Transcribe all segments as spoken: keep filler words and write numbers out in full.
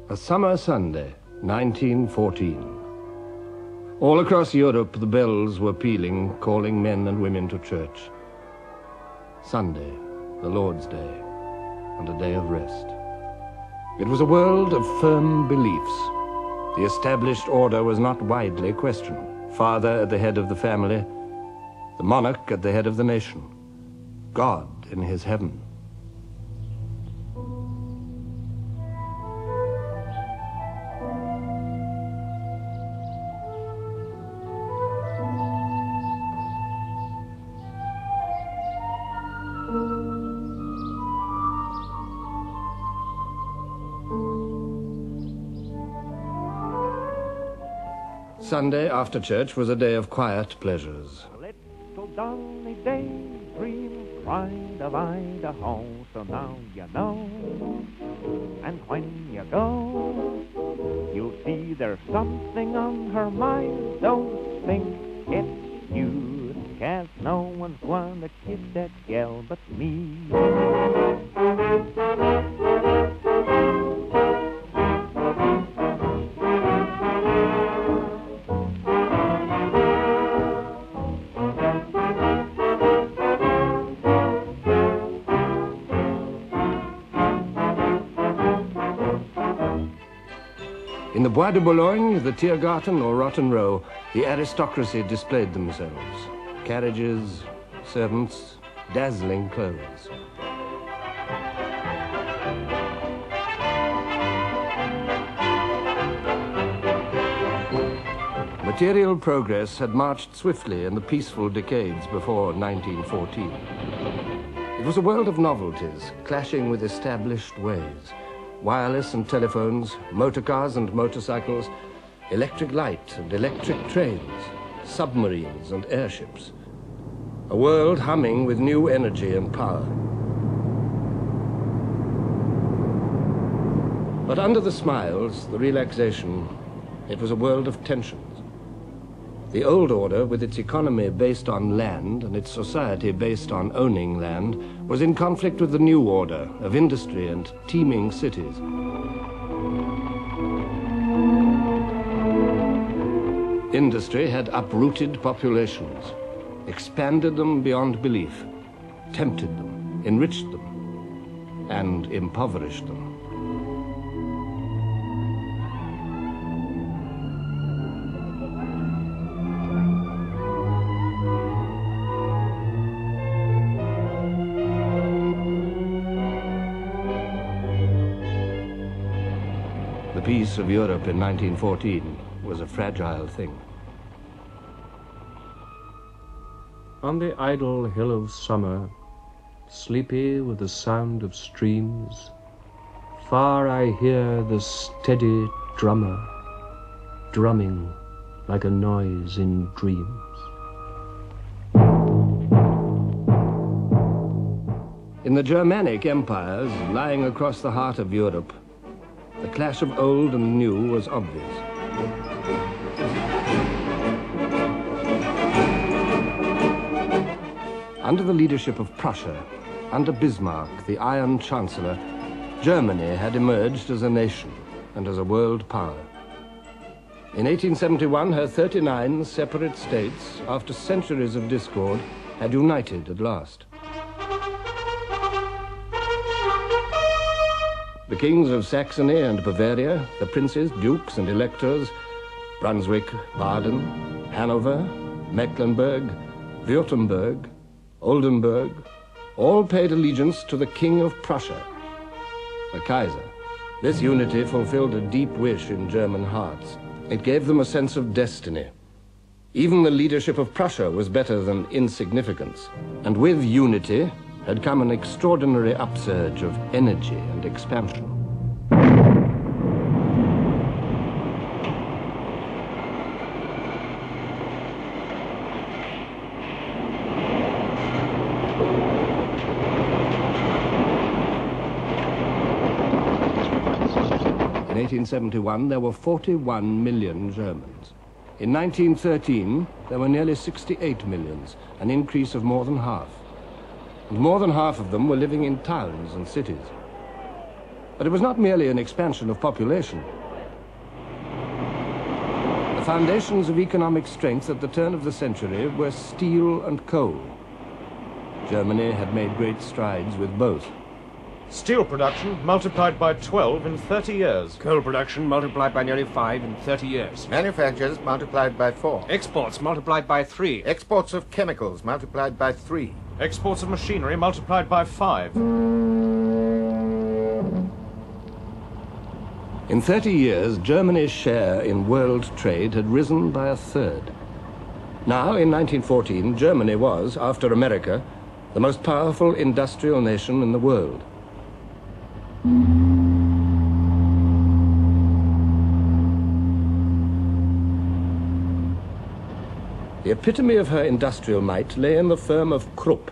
A summer Sunday, nineteen fourteen. All across Europe, the bells were pealing, calling men and women to church. Sunday, the Lord's Day, and a day of rest. It was a world of firm beliefs. The established order was not widely questioned. Father at the head of the family, the monarch at the head of the nation, God in his heaven. Sunday after church was a day of quiet pleasures. Little Donny daydream cried of Idaho, so now you know. And when you go, you'll see there's something on her mind. Don't think it's you, 'cause no one's gonna kiss that gal but me. In the Bois de Boulogne, the Tiergarten or Rotten Row, the aristocracy displayed themselves. Carriages, servants, dazzling clothes. Material progress had marched swiftly in the peaceful decades before nineteen fourteen. It was a world of novelties, clashing with established ways. Wireless and telephones, motor cars and motorcycles, electric light and electric trains, submarines and airships. A world humming with new energy and power. But under the smiles, the relaxation, it was a world of tensions. The old order, with its economy based on land and its society based on owning land, was in conflict with the new order of industry and teeming cities. Industry had uprooted populations, expanded them beyond belief, tempted them, enriched them, and impoverished them. The peace of Europe in nineteen fourteen was a fragile thing. On the idle hill of summer, sleepy with the sound of streams, far I hear the steady drummer, drumming like a noise in dreams. In the Germanic empires, lying across the heart of Europe, the clash of old and new was obvious. Under the leadership of Prussia, under Bismarck, the Iron Chancellor, Germany had emerged as a nation and as a world power. In eighteen seventy-one, her thirty-nine separate states, after centuries of discord, had united at last. The kings of Saxony and Bavaria, the princes, dukes and electors, Brunswick, Baden, Hanover, Mecklenburg, Württemberg, Oldenburg, all paid allegiance to the King of Prussia, the Kaiser. This unity fulfilled a deep wish in German hearts. It gave them a sense of destiny. Even the leadership of Prussia was better than insignificance. And with unity had come an extraordinary upsurge of energy and expansion. In eighteen seventy-one, there were forty-one million Germans. In nineteen thirteen, there were nearly sixty-eight millions, an increase of more than half. And more than half of them were living in towns and cities. But it was not merely an expansion of population. The foundations of economic strength at the turn of the century were steel and coal. Germany had made great strides with both. Steel production multiplied by twelve in thirty years. Coal production multiplied by nearly five in thirty years. Manufactures multiplied by four. Exports multiplied by three. Exports of chemicals multiplied by three. Exports of machinery multiplied by five. In thirty years, Germany's share in world trade had risen by a third. Now, in nineteen fourteen, Germany was, after America, the most powerful industrial nation in the world. The epitome of her industrial might lay in the firm of Krupp.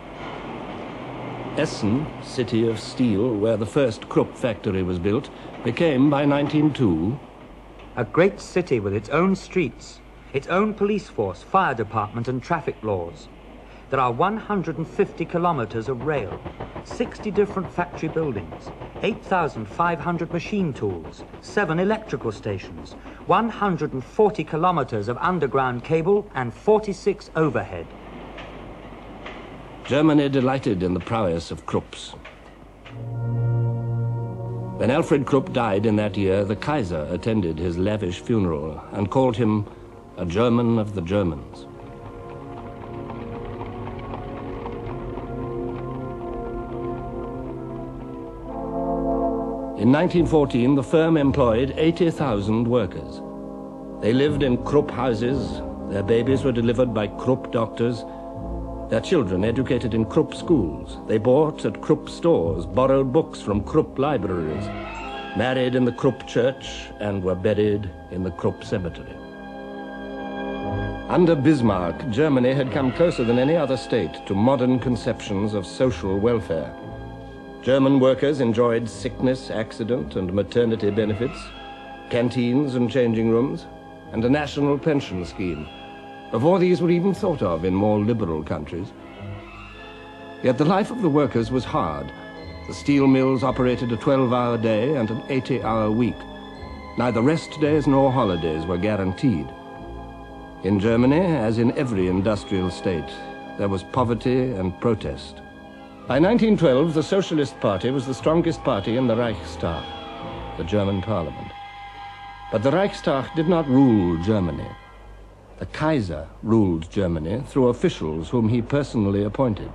Essen, city of steel, where the first Krupp factory was built, became, by nineteen oh two, a great city with its own streets, its own police force, fire department and traffic laws. There are one hundred fifty kilometers of rail, sixty different factory buildings, eight thousand five hundred machine tools, seven electrical stations, one hundred forty kilometers of underground cable and forty-six overhead. Germany delighted in the prowess of Krupps. When Alfred Krupp died in that year, the Kaiser attended his lavish funeral and called him a German of the Germans. In nineteen fourteen, the firm employed eighty thousand workers. They lived in Krupp houses, their babies were delivered by Krupp doctors, their children educated in Krupp schools. They bought at Krupp stores, borrowed books from Krupp libraries, married in the Krupp church, and were buried in the Krupp cemetery. Under Bismarck, Germany had come closer than any other state to modern conceptions of social welfare. German workers enjoyed sickness, accident, and maternity benefits, canteens and changing rooms, and a national pension scheme, before these were even thought of in more liberal countries. Yet the life of the workers was hard. The steel mills operated a twelve-hour day and an eighty-hour week. Neither rest days nor holidays were guaranteed. In Germany, as in every industrial state, there was poverty and protest. By nineteen twelve, the Socialist Party was the strongest party in the Reichstag, the German parliament. But the Reichstag did not rule Germany. The Kaiser ruled Germany through officials whom he personally appointed.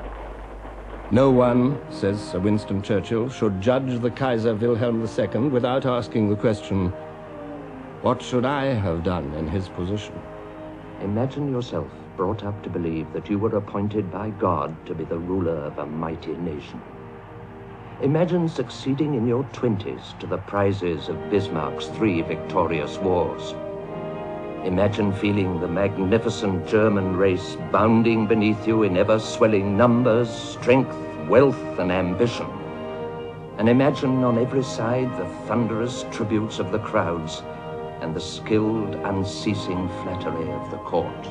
No one, says Sir Winston Churchill, should judge the Kaiser Wilhelm the Second without asking the question, what should I have done in his position? Imagine yourself brought up to believe that you were appointed by God to be the ruler of a mighty nation. Imagine succeeding in your twenties to the prizes of Bismarck's three victorious wars. Imagine feeling the magnificent German race bounding beneath you in ever-swelling numbers, strength, wealth, and ambition. And imagine on every side the thunderous tributes of the crowds and the skilled, unceasing flattery of the court.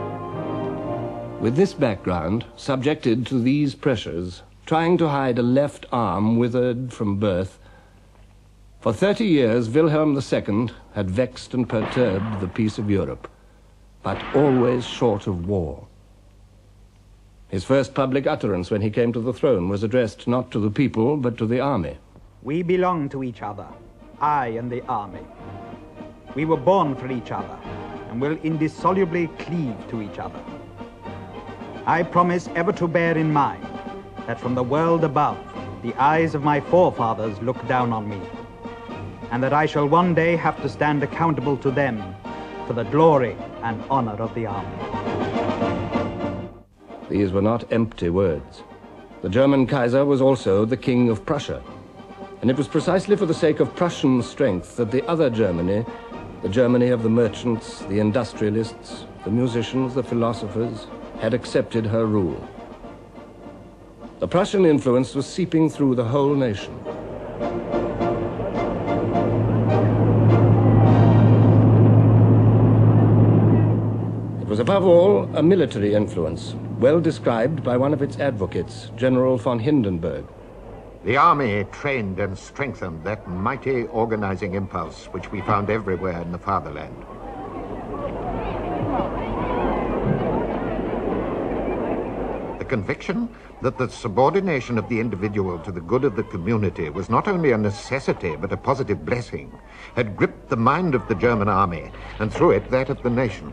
With this background, subjected to these pressures, trying to hide a left arm withered from birth, for thirty years Wilhelm the Second had vexed and perturbed the peace of Europe, but always short of war. His first public utterance when he came to the throne was addressed not to the people, but to the army. We belong to each other, I and the army. We were born for each other, and will indissolubly cleave to each other. I promise ever to bear in mind that from the world above, the eyes of my forefathers look down on me, and that I shall one day have to stand accountable to them for the glory and honor of the army. These were not empty words. The German Kaiser was also the King of Prussia, and it was precisely for the sake of Prussian strength that the other Germany, the Germany of the merchants, the industrialists, the musicians, the philosophers, had accepted her rule. The Prussian influence was seeping through the whole nation. It was above all a military influence, well described by one of its advocates, General von Hindenburg. The army trained and strengthened that mighty organizing impulse which we found everywhere in the fatherland. The conviction that the subordination of the individual to the good of the community was not only a necessity but a positive blessing had gripped the mind of the German army, and through it that of the nation.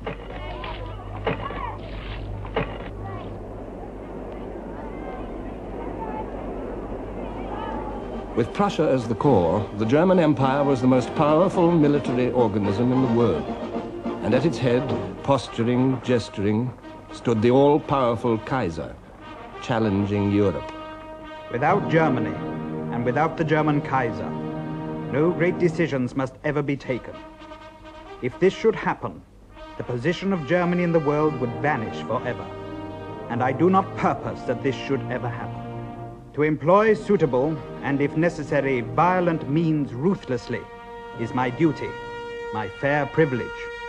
With Prussia as the core, the German Empire was the most powerful military organism in the world. And at its head, posturing, gesturing, stood the all-powerful Kaiser, challenging Europe. Without Germany, and without the German Kaiser, no great decisions must ever be taken. If this should happen, the position of Germany in the world would vanish forever. And I do not purpose that this should ever happen. To employ suitable, and if necessary, violent means ruthlessly is my duty, my fair privilege.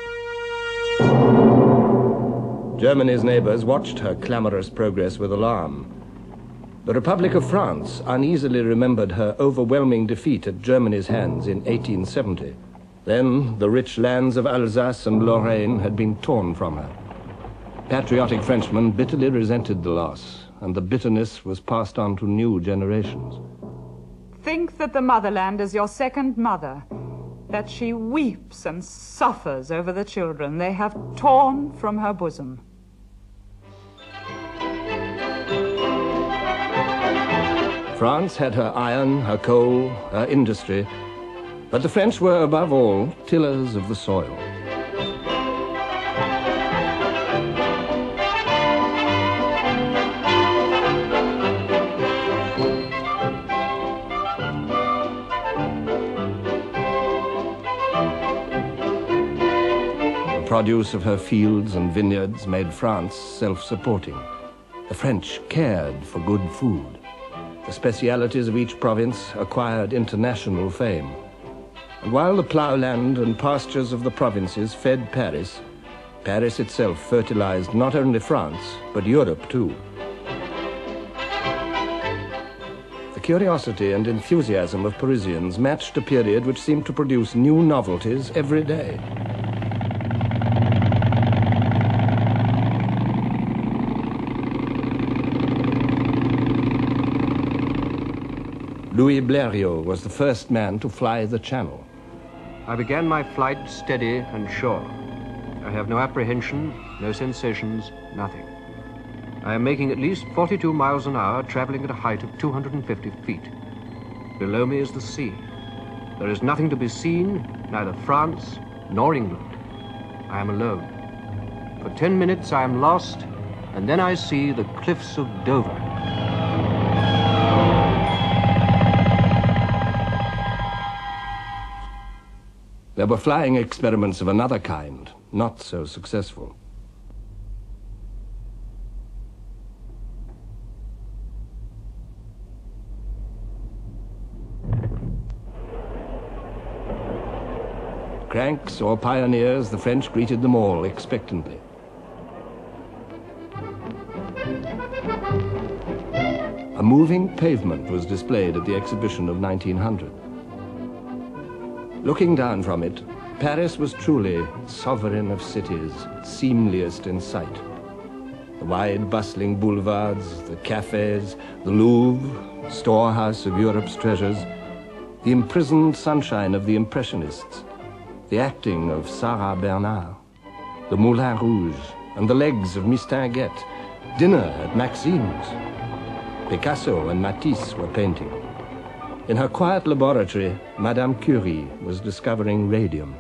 Germany's neighbors watched her clamorous progress with alarm. The Republic of France uneasily remembered her overwhelming defeat at Germany's hands in eighteen seventy. Then the rich lands of Alsace and Lorraine had been torn from her. Patriotic Frenchmen bitterly resented the loss, and the bitterness was passed on to new generations. Think that the motherland is your second mother, that she weeps and suffers over the children they have torn from her bosom. France had her iron, her coal, her industry, but the French were above all tillers of the soil. The produce of her fields and vineyards made France self-supporting. The French cared for good food. The specialities of each province acquired international fame. And while the ploughland and pastures of the provinces fed Paris, Paris itself fertilized not only France, but Europe too. The curiosity and enthusiasm of Parisians matched a period which seemed to produce new novelties every day. Louis Blériot was the first man to fly the Channel. I began my flight steady and sure. I have no apprehension, no sensations, nothing. I am making at least forty-two miles an hour, traveling at a height of two hundred fifty feet. Below me is the sea. There is nothing to be seen, neither France nor England. I am alone. For ten minutes I am lost, and then I see the cliffs of Dover. There were flying experiments of another kind, not so successful. Cranks or pioneers, the French greeted them all expectantly. A moving pavement was displayed at the exhibition of nineteen hundred. Looking down from it, Paris was truly sovereign of cities, seemliest in sight. The wide, bustling boulevards, the cafes, the Louvre, storehouse of Europe's treasures, the imprisoned sunshine of the Impressionists, the acting of Sarah Bernard, the Moulin Rouge, and the legs of Miss Tinguette, dinner at Maxime's. Picasso and Matisse were painting. In her quiet laboratory, Madame Curie was discovering radium.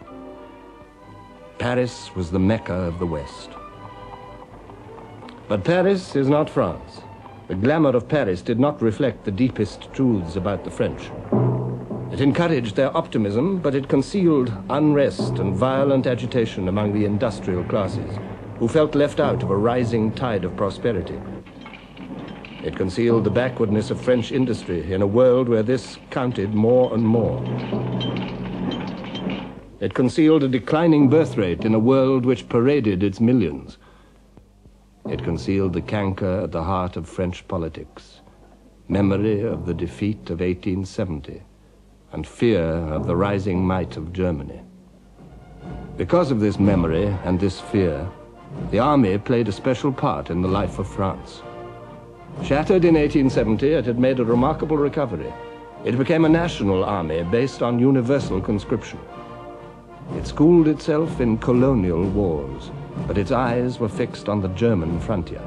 Paris was the Mecca of the West. But Paris is not France. The glamour of Paris did not reflect the deepest truths about the French. It encouraged their optimism, but it concealed unrest and violent agitation among the industrial classes, who felt left out of a rising tide of prosperity. It concealed the backwardness of French industry in a world where this counted more and more. It concealed a declining birth rate in a world which paraded its millions. It concealed the canker at the heart of French politics, memory of the defeat of eighteen seventy, and fear of the rising might of Germany. Because of this memory and this fear, the army played a special part in the life of France. Shattered in eighteen seventy, it had made a remarkable recovery. It became a national army based on universal conscription. It schooled itself in colonial wars, but its eyes were fixed on the German frontier.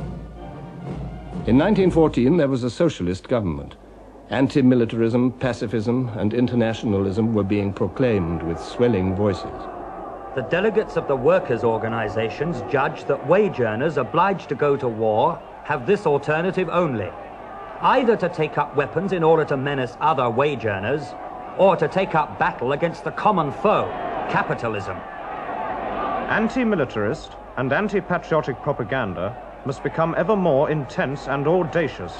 In nineteen fourteen, there was a socialist government. Anti-militarism, pacifism, and internationalism were being proclaimed with swelling voices. The delegates of the workers' organizations judged that wage earners obliged to go to war have this alternative only: either to take up weapons in order to menace other wage earners, or to take up battle against the common foe, capitalism. Anti-militarist and anti-patriotic propaganda must become ever more intense and audacious.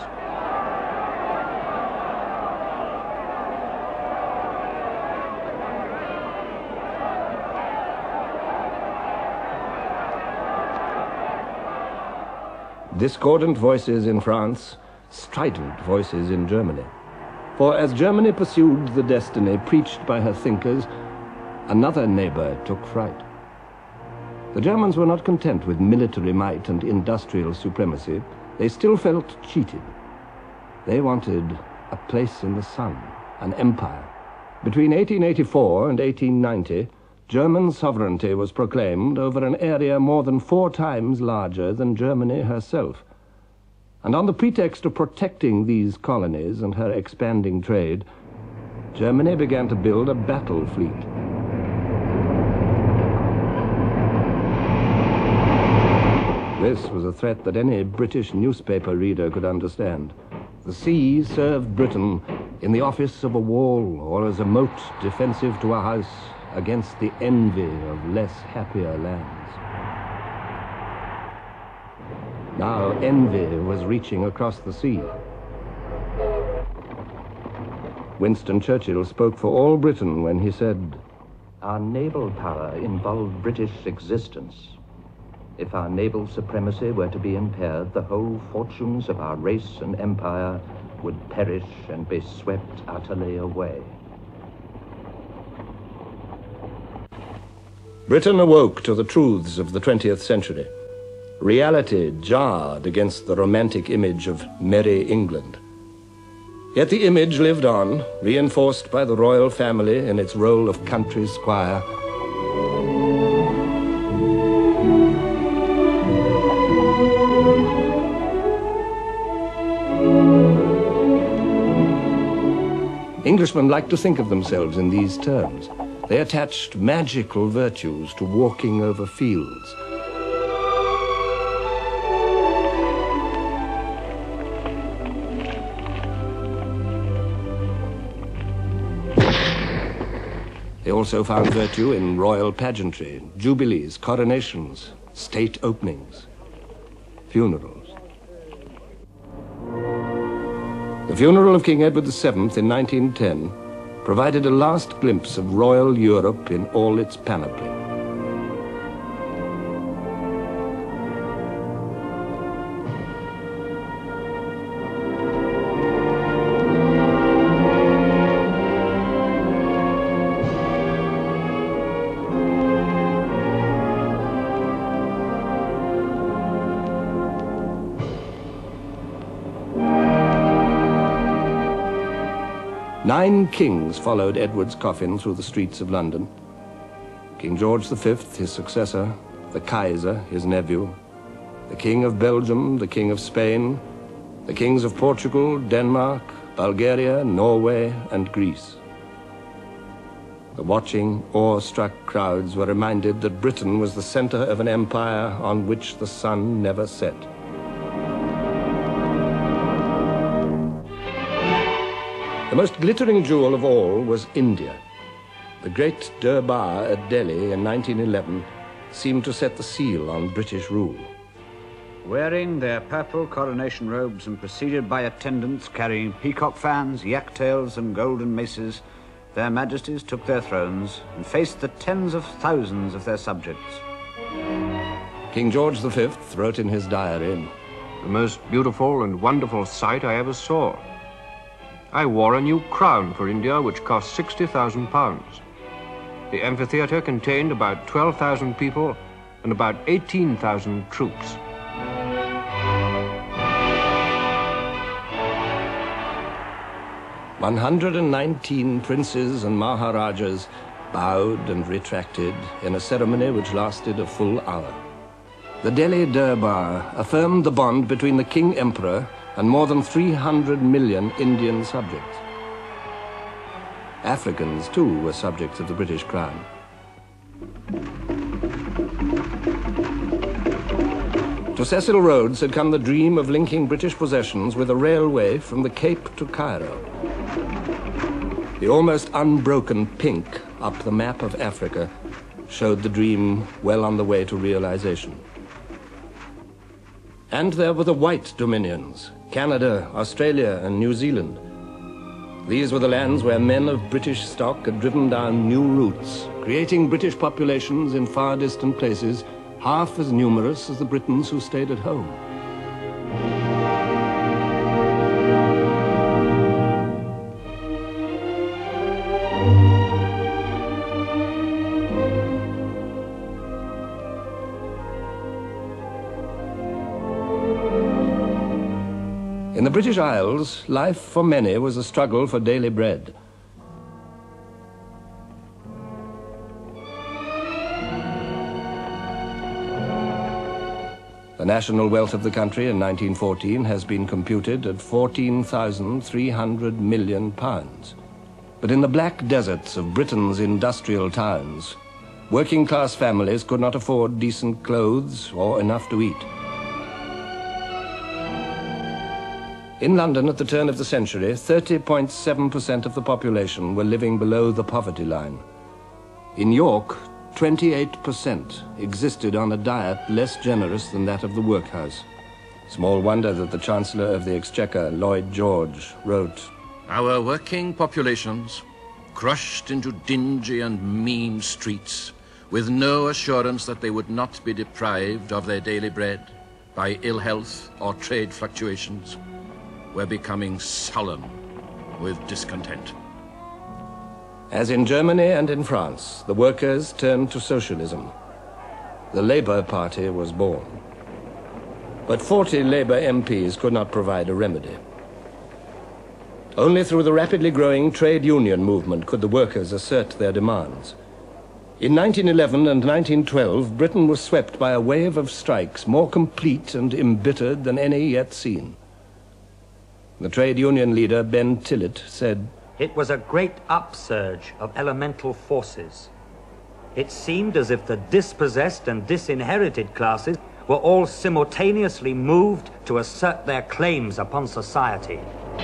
Discordant voices in France, strident voices in Germany. For as Germany pursued the destiny preached by her thinkers, another neighbor took fright. The Germans were not content with military might and industrial supremacy. They still felt cheated. They wanted a place in the sun, an empire. Between eighteen eighty-four and eighteen ninety, German sovereignty was proclaimed over an area more than four times larger than Germany herself. And on the pretext of protecting these colonies and her expanding trade, Germany began to build a battle fleet. This was a threat that any British newspaper reader could understand. The sea served Britain in the office of a wall or as a moat defensive to a house against the envy of less happier lands. Now envy was reaching across the sea. Winston Churchill spoke for all Britain when he said, "Our naval power involved British existence. If our naval supremacy were to be impaired, the whole fortunes of our race and empire would perish and be swept utterly away." Britain awoke to the truths of the twentieth century. Reality jarred against the romantic image of merry England. Yet the image lived on, reinforced by the royal family in its role of country squire. Englishmen liked to think of themselves in these terms. They attached magical virtues to walking over fields. They also found virtue in royal pageantry, jubilees, coronations, state openings, funerals. The funeral of King Edward the Seventh in nineteen ten provided a last glimpse of royal Europe in all its panoply. Nine kings followed Edward's coffin through the streets of London. King George the Fifth, his successor, the Kaiser, his nephew, the King of Belgium, the King of Spain, the kings of Portugal, Denmark, Bulgaria, Norway, and Greece. The watching, awe-struck crowds were reminded that Britain was the center of an empire on which the sun never set. The most glittering jewel of all was India. The great Durbar at Delhi in nineteen eleven seemed to set the seal on British rule. Wearing their purple coronation robes and preceded by attendants carrying peacock fans, yak tails, and golden maces, their majesties took their thrones and faced the tens of thousands of their subjects. King George the Fifth wrote in his diary, the most beautiful and wonderful sight I ever saw. I wore a new crown for India, which cost sixty thousand pounds. The amphitheatre contained about twelve thousand people and about eighteen thousand troops. one hundred nineteen princes and maharajas bowed and retracted in a ceremony which lasted a full hour. The Delhi Durbar affirmed the bond between the King Emperor and more than three hundred million Indian subjects. Africans, too, were subjects of the British Crown. To Cecil Rhodes had come the dream of linking British possessions with a railway from the Cape to Cairo. The almost unbroken pink up the map of Africa showed the dream well on the way to realization. And there were the white dominions, Canada, Australia, and New Zealand. These were the lands where men of British stock had driven down new routes, creating British populations in far distant places, half as numerous as the Britons who stayed at home. In the British Isles, life for many was a struggle for daily bread. The national wealth of the country in nineteen fourteen has been computed at fourteen thousand three hundred million pounds. But in the black deserts of Britain's industrial towns, working-class families could not afford decent clothes or enough to eat. In London at the turn of the century, thirty point seven percent of the population were living below the poverty line. In York, twenty-eight percent existed on a diet less generous than that of the workhouse. Small wonder that the Chancellor of the Exchequer, Lloyd George, wrote, "Our working populations, crushed into dingy and mean streets, with no assurance that they would not be deprived of their daily bread by ill health or trade fluctuations, were becoming sullen with discontent." As in Germany and in France, the workers turned to socialism. The Labour Party was born. But forty Labour M Ps could not provide a remedy. Only through the rapidly growing trade union movement could the workers assert their demands. In nineteen eleven and nineteen twelve, Britain was swept by a wave of strikes more complete and embittered than any yet seen. The trade union leader, Ben Tillett, said, "It was a great upsurge of elemental forces. It seemed as if the dispossessed and disinherited classes were all simultaneously moved to assert their claims upon society."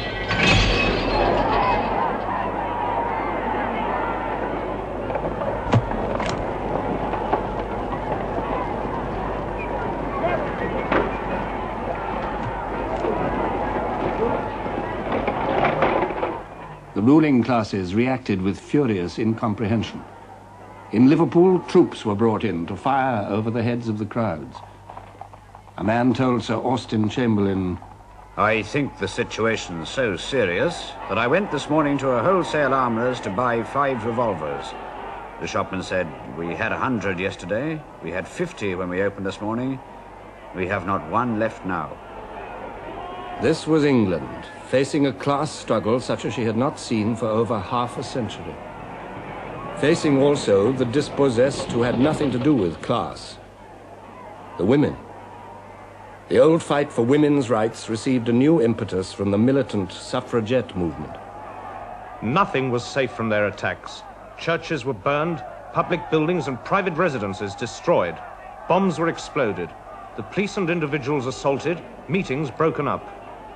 The ruling classes reacted with furious incomprehension. In Liverpool, troops were brought in to fire over the heads of the crowds. A man told Sir Austin Chamberlain, "I think the situation's so serious that I went this morning to a wholesale armourer's to buy five revolvers. The shopman said, 'We had a hundred yesterday, we had fifty when we opened this morning, we have not one left now.'" This was England, facing a class struggle such as she had not seen for over half a century. Facing also the dispossessed who had nothing to do with class, the women. The old fight for women's rights received a new impetus from the militant suffragette movement. Nothing was safe from their attacks. Churches were burned, public buildings and private residences destroyed. Bombs were exploded. The police and individuals assaulted, meetings broken up.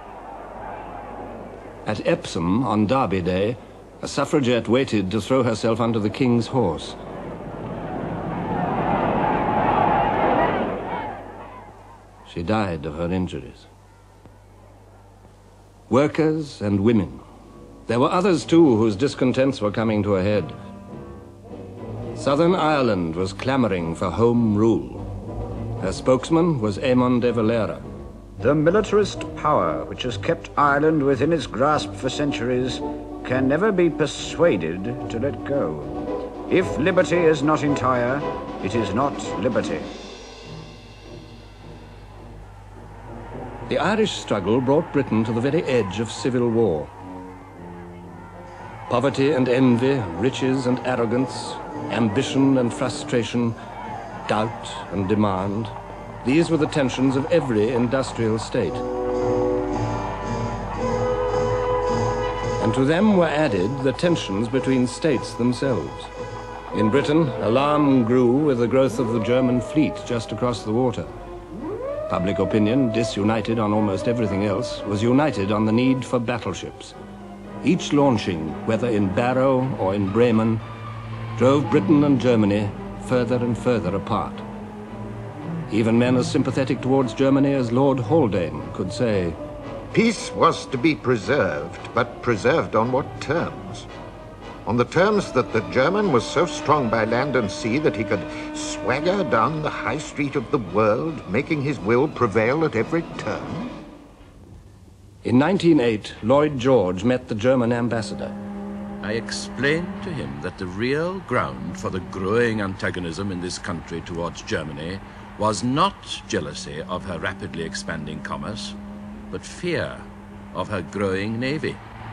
At Epsom, on Derby Day, a suffragette waited to throw herself under the King's horse. She died of her injuries. Workers and women. There were others too whose discontents were coming to a head. Southern Ireland was clamoring for home rule. Her spokesman was Eamon de Valera. The militarist power which has kept Ireland within its grasp for centuries can never be persuaded to let go. If liberty is not entire, it is not liberty. The Irish struggle brought Britain to the very edge of civil war. Poverty and envy, riches and arrogance, ambition and frustration, doubt and demand, these were the tensions of every industrial state. And to them were added the tensions between states themselves. In Britain, alarm grew with the growth of the German fleet just across the water. Public opinion, disunited on almost everything else, was united on the need for battleships. Each launching, whether in Barrow or in Bremen, drove Britain and Germany further and further apart. Even men as sympathetic towards Germany as Lord Haldane could say, peace was to be preserved, but preserved on what terms? On the terms that the German was so strong by land and sea that he could swagger down the high street of the world, making his will prevail at every turn? In nineteen oh eight, Lloyd George met the German ambassador. I explained to him that the real ground for the growing antagonism in this country towards Germany was not jealousy of her rapidly expanding commerce, but fear of her growing navy.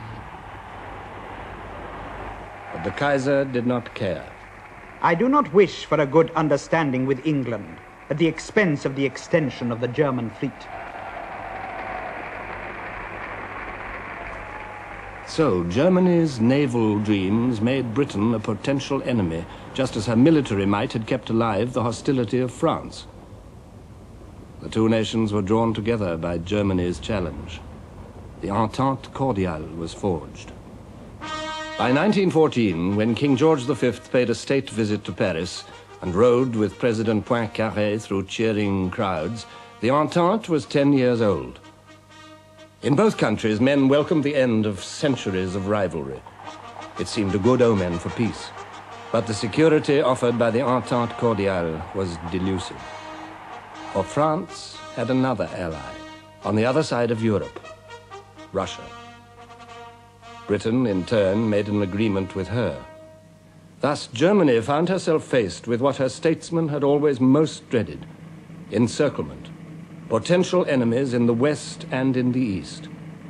But the Kaiser did not care. I do not wish for a good understanding with England at the expense of the extension of the German fleet. So, Germany's naval dreams made Britain a potential enemy, just as her military might had kept alive the hostility of France. The two nations were drawn together by Germany's challenge. The Entente Cordiale was forged. By nineteen fourteen, when King George the Fifth paid a state visit to Paris and rode with President Poincaré through cheering crowds, the Entente was ten years old. In both countries, men welcomed the end of centuries of rivalry. It seemed a good omen for peace. But the security offered by the Entente Cordiale was delusive. For France had another ally, on the other side of Europe, Russia. Britain, in turn, made an agreement with her. Thus, Germany found herself faced with what her statesmen had always most dreaded, encirclement, potential enemies in the west and in the east.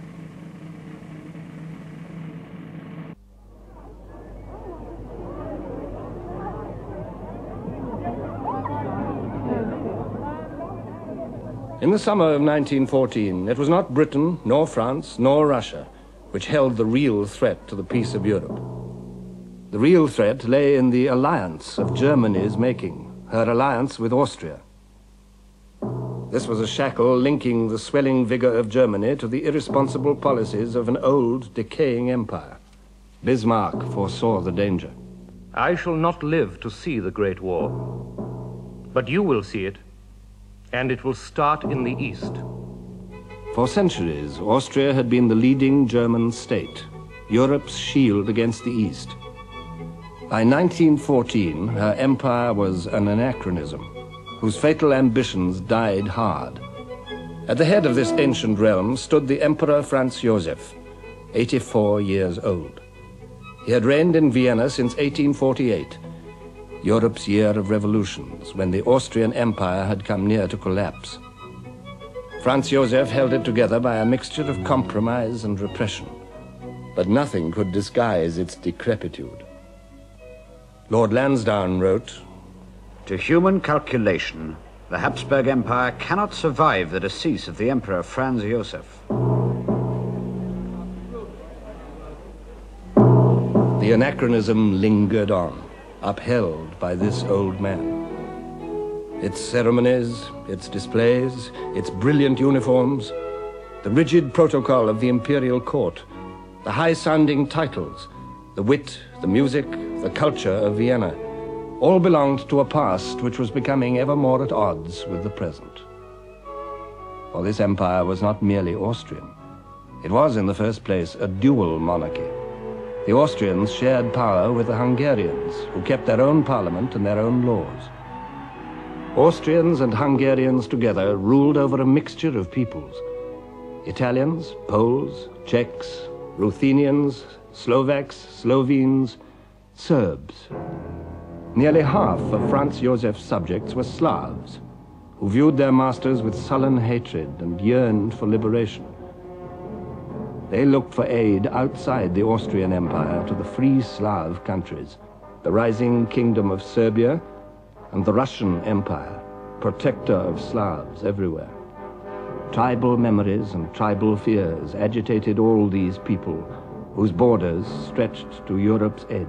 In the summer of nineteen fourteen, it was not Britain, nor France, nor Russia which held the real threat to the peace of Europe. The real threat lay in the alliance of Germany's making, her alliance with Austria. This was a shackle linking the swelling vigor of Germany to the irresponsible policies of an old, decaying empire. Bismarck foresaw the danger. I shall not live to see the Great War, but you will see it, and it will start in the East. For centuries, Austria had been the leading German state, Europe's shield against the East. By nineteen fourteen, her empire was an anachronism, whose fatal ambitions died hard. At the head of this ancient realm stood the Emperor Franz Joseph, eighty-four years old. He had reigned in Vienna since eighteen forty-eight, Europe's year of revolutions, when the Austrian Empire had come near to collapse. Franz Joseph held it together by a mixture of compromise and repression, but nothing could disguise its decrepitude. Lord Lansdowne wrote, "To human calculation, the Habsburg Empire cannot survive the decease of the Emperor Franz Joseph." The anachronism lingered on, upheld by this old man. Its ceremonies, its displays, its brilliant uniforms, the rigid protocol of the imperial court, the high-sounding titles, the wit, the music, the culture of Vienna, all belonged to a past which was becoming ever more at odds with the present. For this empire was not merely Austrian. It was, in the first place, a dual monarchy. The Austrians shared power with the Hungarians, who kept their own parliament and their own laws. Austrians and Hungarians together ruled over a mixture of peoples. Italians, Poles, Czechs, Ruthenians, Slovaks, Slovenes, Serbs. Nearly half of Franz Joseph's subjects were Slavs, who viewed their masters with sullen hatred and yearned for liberation. They looked for aid outside the Austrian Empire to the free Slav countries, the rising kingdom of Serbia and the Russian Empire, protector of Slavs everywhere. Tribal memories and tribal fears agitated all these people, whose borders stretched to Europe's edge.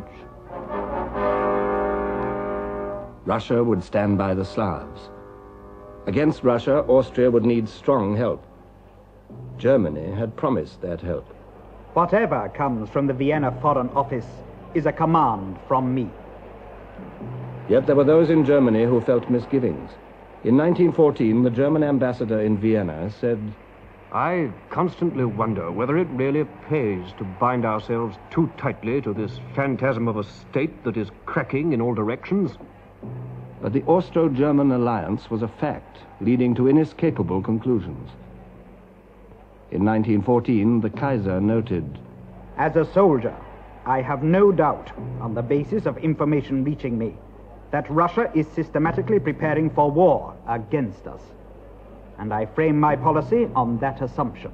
Russia would stand by the Slavs. Against Russia, Austria would need strong help. Germany had promised that help. Whatever comes from the Vienna Foreign Office is a command from me. Yet there were those in Germany who felt misgivings. In nineteen fourteen, the German ambassador in Vienna said, I constantly wonder whether it really pays to bind ourselves too tightly to this phantasm of a state that is cracking in all directions. But the Austro-German alliance was a fact, leading to inescapable conclusions. In nineteen fourteen, the Kaiser noted, As a soldier, I have no doubt, on the basis of information reaching me, that Russia is systematically preparing for war against us. And I frame my policy on that assumption.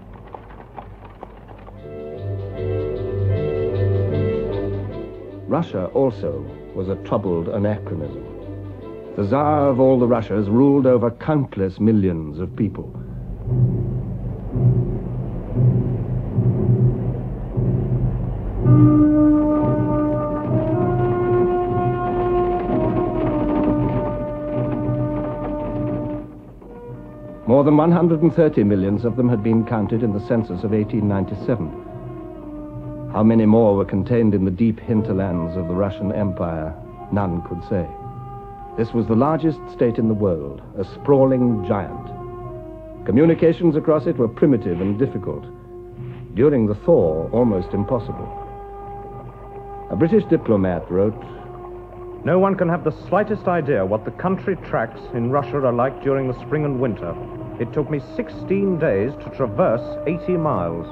Russia also was a troubled anachronism. The Tsar of all the Russias ruled over countless millions of people. More than one hundred thirty millions of them had been counted in the census of eighteen ninety-seven. How many more were contained in the deep hinterlands of the Russian Empire, none could say. This was the largest state in the world, a sprawling giant. Communications across it were primitive and difficult. During the thaw, almost impossible. A British diplomat wrote, No one can have the slightest idea what the country tracks in Russia are like during the spring and winter. It took me sixteen days to traverse eighty miles.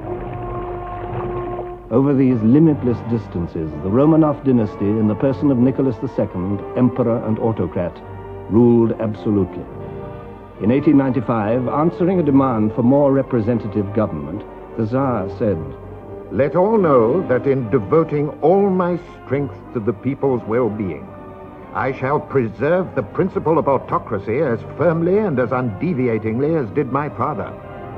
Over these limitless distances, the Romanov dynasty, in the person of Nicholas the Second, emperor and autocrat, ruled absolutely. In eighteen ninety-five, answering a demand for more representative government, the Tsar said, Let all know that in devoting all my strength to the people's well-being, I shall preserve the principle of autocracy as firmly and as undeviatingly as did my father.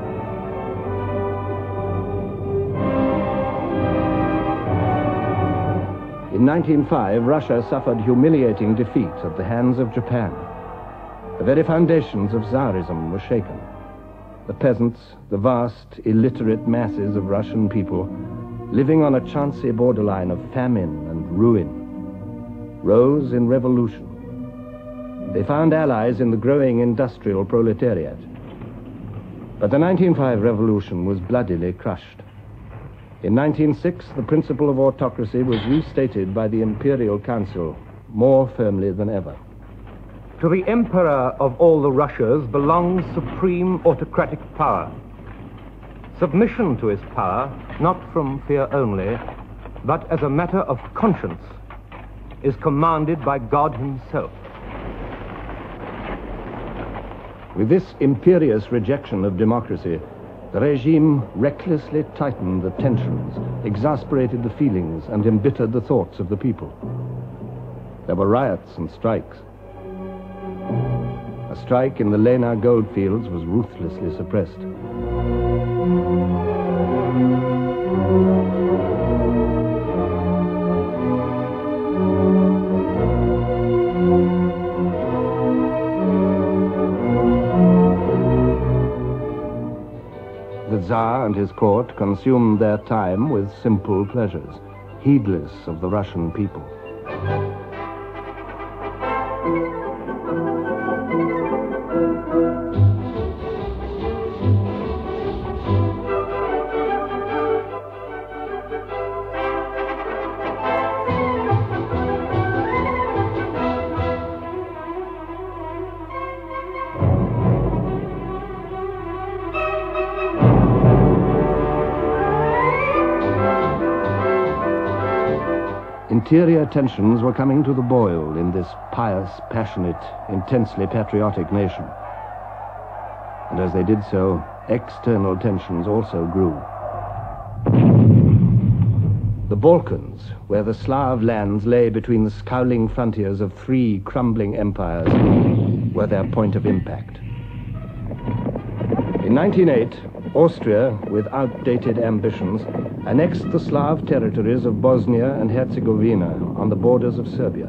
In nineteen oh five, Russia suffered humiliating defeat at the hands of Japan. The very foundations of Tsarism were shaken. The peasants, the vast, illiterate masses of Russian people, living on a chancy borderline of famine and ruin, rose in revolution. They found allies in the growing industrial proletariat. But the nineteen oh five revolution was bloodily crushed. In nineteen oh six, the principle of autocracy was restated by the Imperial Council more firmly than ever. To the Emperor of all the Russias belongs supreme autocratic power. Submission to his power, not from fear only, but as a matter of conscience, is commanded by God himself. With this imperious rejection of democracy, the regime recklessly tightened the tensions, exasperated the feelings, and embittered the thoughts of the people. There were riots and strikes. A strike in the Lena goldfields was ruthlessly suppressed. The Tsar and his court consumed their time with simple pleasures, heedless of the Russian people. interior tensions were coming to the boil in this pious, passionate, intensely patriotic nation. And as they did so, external tensions also grew. The Balkans, where the Slav lands lay between the scowling frontiers of three crumbling empires, were their point of impact. In nineteen oh eight, Austria, with outdated ambitions, annexed the Slav territories of Bosnia and Herzegovina on the borders of Serbia.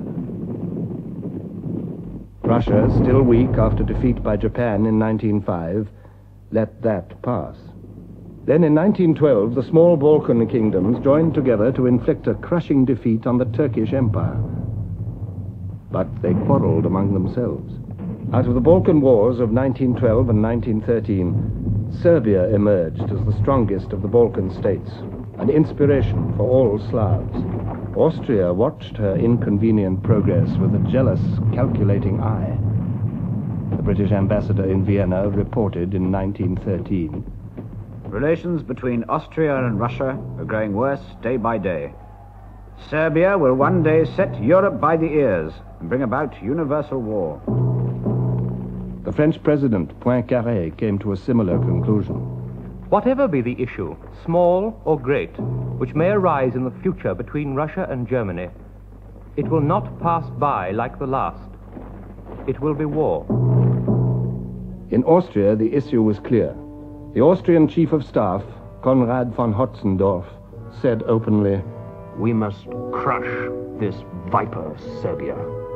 Russia, still weak after defeat by Japan in nineteen oh five, let that pass. Then in nineteen twelve, the small Balkan kingdoms joined together to inflict a crushing defeat on the Turkish Empire. But they quarreled among themselves. Out of the Balkan Wars of nineteen twelve and nineteen thirteen, Serbia emerged as the strongest of the Balkan states, an inspiration for all Slavs. Austria watched her inconvenient progress with a jealous, calculating eye. The British ambassador in Vienna reported in nineteen thirteen. Relations between Austria and Russia are growing worse day by day. Serbia will one day set Europe by the ears and bring about universal war. The French president, Poincaré, came to a similar conclusion. Whatever be the issue, small or great, which may arise in the future between Russia and Germany, it will not pass by like the last. It will be war. In Austria, the issue was clear. The Austrian chief of staff, Conrad von Hotzendorf, said openly, "We must crush this viper, Serbia."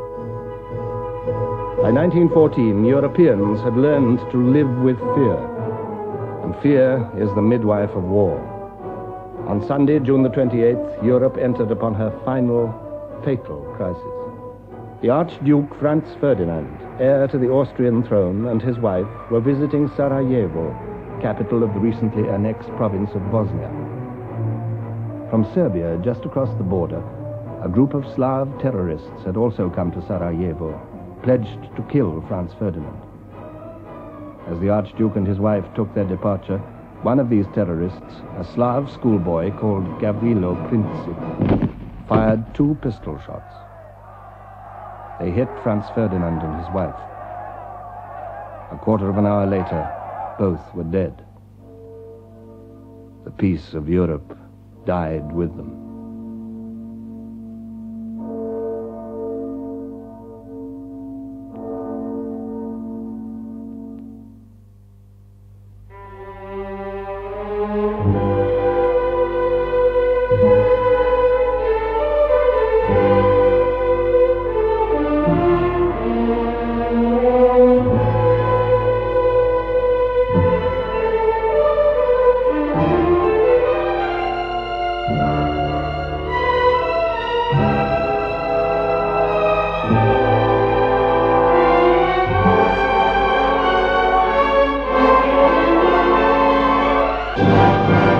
By nineteen fourteen, Europeans had learned to live with fear, and fear is the midwife of war. On Sunday, June the twenty-eighth, Europe entered upon her final, fatal crisis. The Archduke Franz Ferdinand, heir to the Austrian throne, and his wife were visiting Sarajevo, capital of the recently annexed province of Bosnia. From Serbia, just across the border, a group of Slav terrorists had also come to Sarajevo, pledged to kill Franz Ferdinand. As the Archduke and his wife took their departure, one of these terrorists, a Slav schoolboy called Gavrilo Princip, fired two pistol shots. They hit Franz Ferdinand and his wife. A quarter of an hour later, both were dead. The peace of Europe died with them. Thank you.